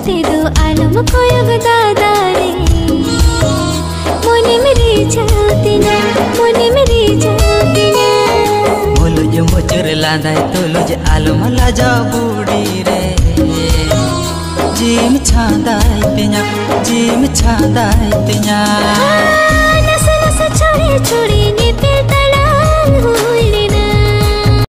ते दो आलम कोयग दादारे मोने मेरी चलतीना मोने मेरी चलतीना बोलो जो मुचुर लादाय तोलो जे आलम लाजा बूढ़ी रे जिम छादाय तिnya